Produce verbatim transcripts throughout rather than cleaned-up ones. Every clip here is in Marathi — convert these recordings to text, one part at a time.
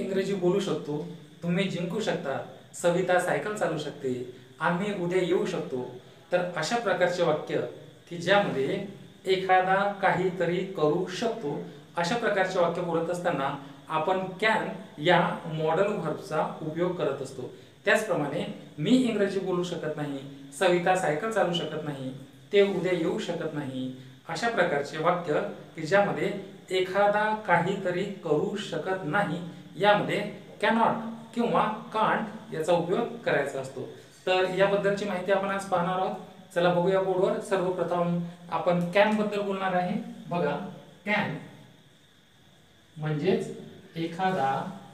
इंग्रजी बोलू शकतो, तुम्ही जिंकू शकता, सविता सायकल चालू शकते, आम्ही उद्या येऊ शकतो. तर अशा प्रकारचे वाक्य की ज्यामध्ये एखादा काहीतरी करू शकतो, अशा प्रकारचे वाक्य बोलत असताना आपण कॅन या मॉडल व्हर्बचा उपयोग करत असतो. त्याचप्रमाणे मी इंग्रजी बोलू शकत नाही, सविता सायकल चालू शकत नाही, ते उद्या येऊ शकत नाही, अशा प्रकारचे वाक्य की ज्यामध्ये एखादा काहीतरी करू शकत नाही यामध्ये कॅनॉट किंवा कांट याचा उपयोग करायचा असतो. तर याबद्दलची माहिती आपण आज पाहणार आहोत. चला बघूया बोर्डवर. सर्वप्रथम आपण कॅन बद्दल बोलणार आहे. बघा, कॅन म्हणजेच एखादा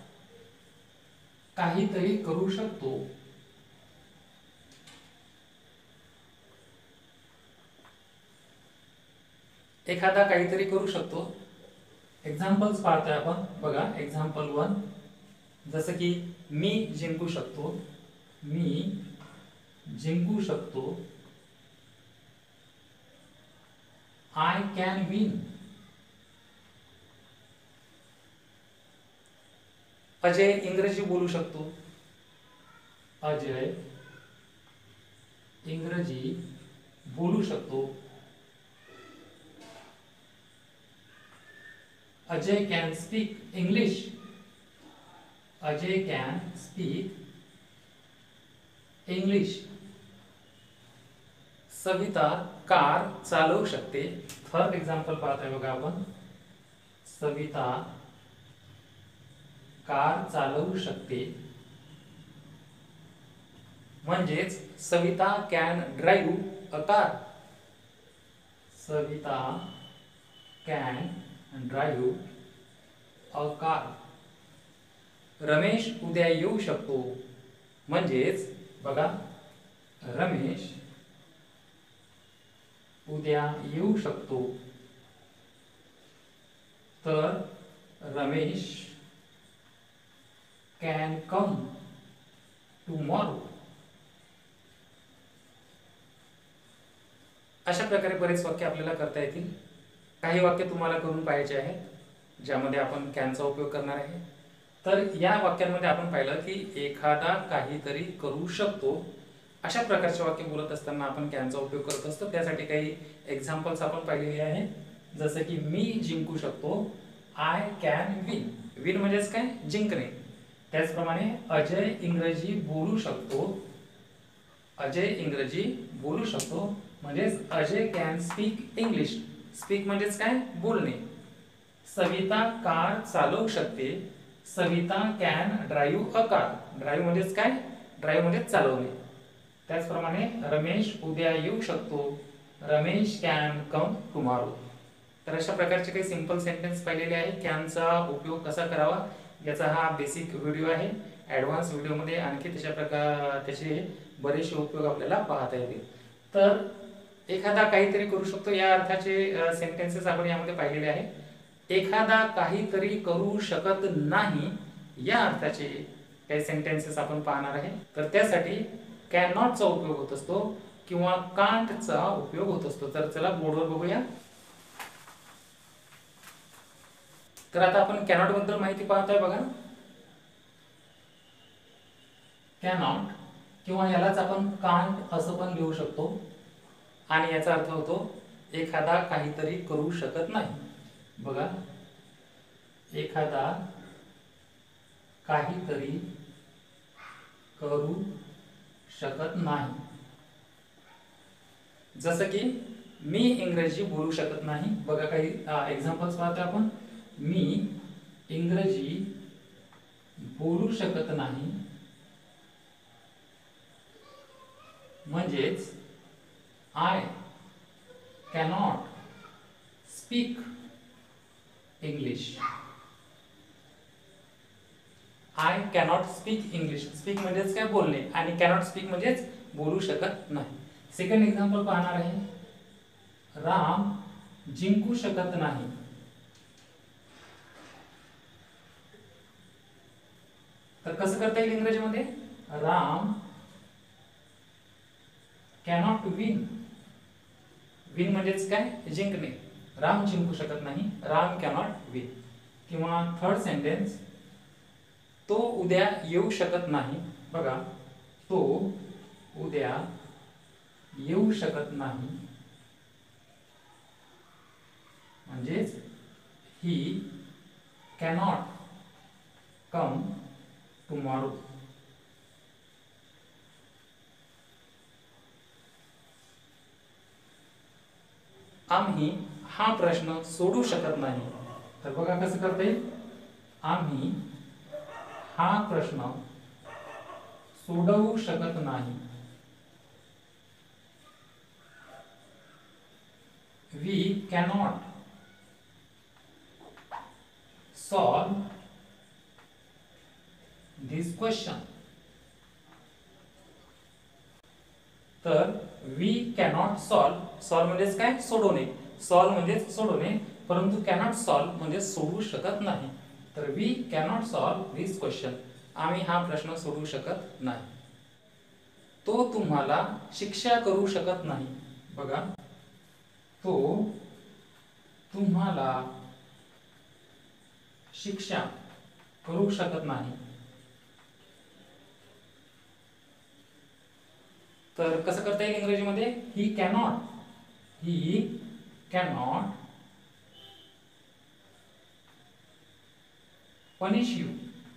काहीतरी करू शकतो. एखादा काहीतरी करू शकतो. एक्झाम्पल्स पाहतोय आपण. बघा, एक्झाम्पल वन, जसं की मी जिंकू शकतो, मी जिंकू शकतो. I can win. अजय इंग्रजी बोलू शकतो, अजय इंग्रजी बोलू शकतो. Ajay can speak English. Ajay can speak English. Savita car चालवू शकते. थर्ड एक्झाम्पल पाहतोय बघा आपण. सविता कार चालवू शकते. म्हणजेच Savita can drive a car. Savita can drive a car. Ramesh उद्या येऊ शकतो. म्हणजेच बघा, रमेश उद्या येऊ शकतो. तर रमेश कॅन कम टुमॉरो. अशा प्रकारे बरेच वाक्य आपल्याला करता येतील. काही वाक्य तुम्हाला करून पाहायचे आहेत ज्यामध्ये आपण कॅनचा उपयोग करणार आहे. तर या वाक्यांमध्ये आपण पाहिलं की एखादा काहीतरी करू शकतो, अशा प्रकारचे वाक्य बोलत असताना आपण कॅनचा उपयोग करत असतो. त्यासाठी काही एक्झाम्पल्स आपण पाहिलेले आहे. जसं की मी जिंकू शकतो, आय कॅन विन. विन म्हणजेच काय? जिंकणे. त्याचप्रमाणे अजय इंग्रजी बोलू शकतो. अजय इंग्रजी बोलू शकतो म्हणजेच Ajay can speak English. Speak म्हणजेच काय? बोलणे. सविता कार चालवू शकते. Savita can drive a car. Drive म्हणजेच काय? ड्राईव्ह म्हणजेच चालवणे. त्याचप्रमाणे रमेश उद्या येऊ शकतो. Ramesh can come tomorrow. तर अशा प्रकारचे काही सिंपल सेंटेन्स पाहिलेले आहे. कॅनचा उपयोग कसा करावा याचा हा बेसिक व्हिडिओ आहे. ॲडव्हान्स व्हिडिओमध्ये आणखी त्याच्या प्रकार त्याचे बरेचसे उपयोग आपल्याला पाहता येतील. तर एखादा काहीतरी करू शकतो या अर्थाचे सेंटेन्सेस आपण यामध्ये पाहिलेले आहे. एखादा काहीतरी करू शकत नाही या अर्थाचे काही सेंटेन्सेस आपण पाहणार आहे. तर त्यासाठी कॅन नॉटचा उपयोग होत असतो किंवा कांटचा उपयोग होत असतो. तर चला बोर्डवर बघूया. तर आता आपण कॅनॉट बद्दल माहिती पाहतोय. बघा, कॅनॉट किंवा यालाच आपण कांट असं पण लिहू शकतो आणि याचा अर्थ होतो एखादा काहीतरी करू शकत नाही. बघा, एखादा काहीतरी करू शकत नाही. जसं की मी इंग्रजी बोलू शकत नाही. बघा, काही एक्झाम्पल्स पाहतोय आपण. मी इंग्रजी बोलू शकत नाही म्हणजेच I cannot speak English. I cannot speak English. Speak म्हणजेच काय? बोलणे. आणि कॅनॉट स्पीक म्हणजेच बोलू शकत नाही. सेकंड एक्झाम्पल पाहणार आहे. राम जिंकू शकत नाही. तर कसं करता येईल इंग्रजीमध्ये? Ram cannot win. विन म्हणजेच काय? जिंकणे. राम जिंकू शकत नाही. Ram cannot win. किंवा थर्ड सेंटेन्स, तो उद्या येऊ शकत नाही. बघा, तो उद्या येऊ शकत नाही म्हणजेच ही कॅनॉट कम टुमॉरो. आम्ही हा प्रश्न सोडू शकत नाही. तर बघा कसं करता येईल. आम्ही हा प्रश्न सोडवू शकत नाही. We cannot solve this question. तर वी कॅनॉट सॉल्व, सॉल्व म्हणजेच काय, सोडवणे. सॉल्व म्हणजेच सोडवणे, परंतु कॅनॉट सॉल्व म्हणजे सोडवू शकत नाही. तर we cannot solve this question, आम्ही हा प्रश्न सोडवू शकत नाही. तो तुम्हाला शिक्षा करू शकत नाही. बघा, तो तुम्हाला शिक्षा करू शकत नाही. तर कसं करता येईल इंग्रजीमध्ये, he cannot, he cannot punish you.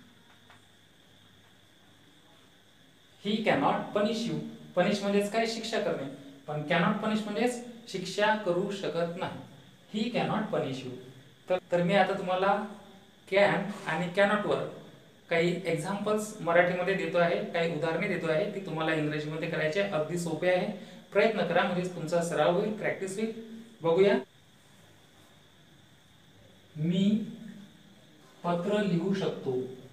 He cannot punish you. Punish म्हणजेच काय, शिक्षा करणे, पण कॅनॉट पनिश म्हणजेच शिक्षा करू शकत नाही. He cannot punish you. तर तर मी आता तुम्हाला कॅन आणि कॅनॉट वर काही एक्झाम्पल्स मराठीमध्ये देतो आहे, काही उदाहरणे देतो आहे, ती तुम्हाला इंग्रजीमध्ये करायचे. अगदी सोपे आहे, प्रयत्न करा म्हणजे तुमचा सराव होईल, प्रॅक्टिस होईल. बघूया. मी पत्र लिहू शकतो.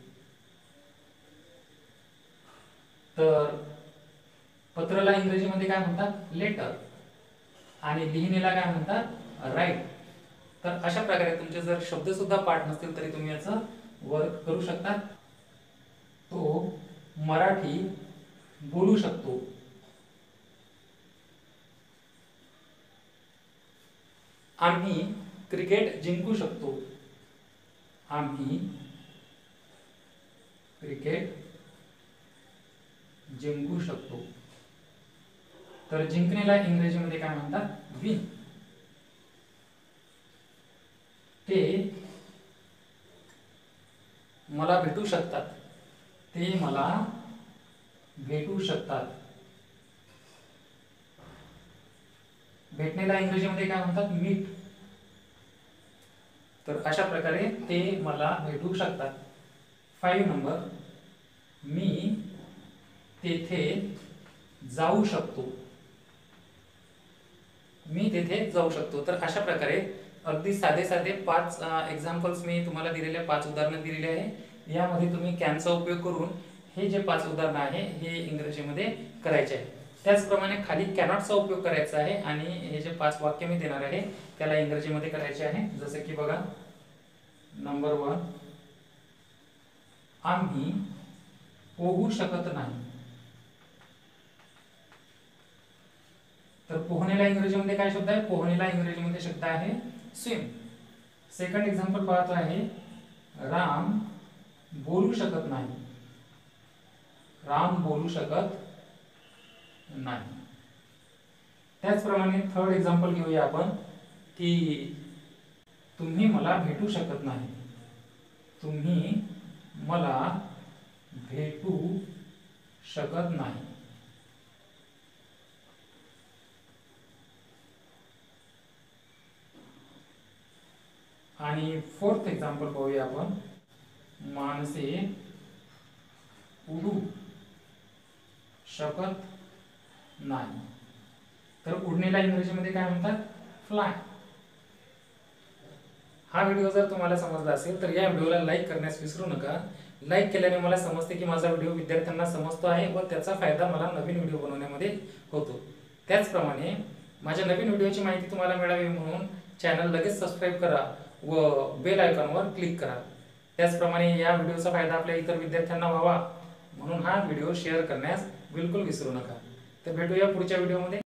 तर पत्राला इंग्रजीमध्ये काय म्हणतात, लेटर, आणि लिहिणेला काय म्हणतात, राईट. तर अशा प्रकारे तुमचे जर शब्द सुद्धा पाठ नसतील तरी तुम्ही याचं वर्क करू शकता. तो मराठी बोलू शकतो. आम्ही क्रिकेट जिंकू शकतो. आम्ही क्रिकेट जिंकू शकतो. तर जिंकण्याला इंग्रजीमध्ये काय म्हणतात, विन. ते मला भेटू शकतात. ते मला भेटू शकतात. भेटण्याला इंग्रजीमध्ये काय म्हणतात, मीट. तर अशा प्रकारे ते मला भेटू शकतात. फाईव्ह नंबर, मी तेथे जाऊ शकतो. मी तेथे जाऊ शकतो. तर अशा प्रकारे अगदी साधे साधे पाच एक्झाम्पल्स मी तुम्हाला दिलेले, पाच उदाहरणं दिलेली आहे. यामध्ये तुम्ही कॅनचा उपयोग करून हे जे पाच उदाहरणं आहे हे इंग्रजीमध्ये करायचे आहे. त्याचप्रमाणे खाली कॅनॉटचा उपयोग करायचा आहे आणि हे जे पाच वाक्य मी देणार आहे त्याला इंग्रजीमध्ये करायचे आहे. जसे की बघा, नंबर वन, आम्ही पोहू शकत नाही. तर पोहण्याला इंग्रजीमध्ये काय शब्द आहे, पोहण्याला इंग्रजीमध्ये शब्द आहे स्विम. सेकंड एक्झाम्पल पाहतो आहे, राम बोलू शकत नाही. राम बोलू शकत नाही. त्याचप्रमाणे थर्ड एक्झाम्पल घेऊया आपण, की तुम्ही मला भेटू शकत नाही. तुम्ही मला भेटू शकत नाही. आणि फोर्थ एक्झाम्पल पाहूया आपण, माणसे उडू शकत नाही. तर उडण्याला इंग्रजीमध्ये काय म्हणतात, फ्लाय. हा व्हिडिओ जर तुम्हाला समजला असेल तर या व्हिडिओला लाईक करण्यास विसरू नका. लाईक केल्याने मला समजते की माझा व्हिडिओ विद्यार्थ्यांना समजतो आहे व त्याचा फायदा मला नवीन व्हिडिओ बनवण्यामध्ये होतो. त्याचप्रमाणे माझ्या नवीन व्हिडिओची माहिती तुम्हाला मिळावी म्हणून चॅनल लगेच सबस्क्राईब करा व बेल आयकॉनवर क्लिक करा. त्याचप्रमाणे या व्हिडिओचा फायदा आपल्या इतर विद्यार्थ्यांना व्हावा म्हणून हा व्हिडिओ शेअर करण्यास बिलकुल विसरू नका. तर भेटूया पुढच्या व्हिडिओमध्ये.